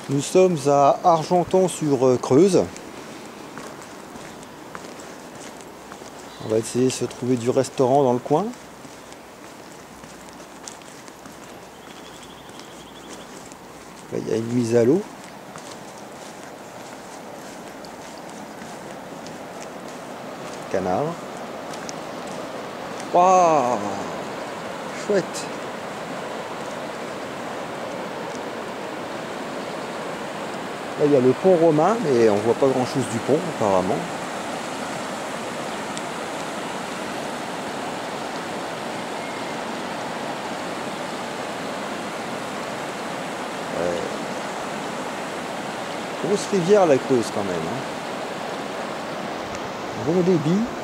Nous sommes à Argenton-sur-Creuse. On va essayer de se trouver du restaurant dans le coin. Là, il y a une mise à l'eau. Canard. Waouh, chouette. Là, il y a le pont romain, mais on voit pas grand chose du pont apparemment. Grosse rivière la Creuse quand même. Hein. Bon débit.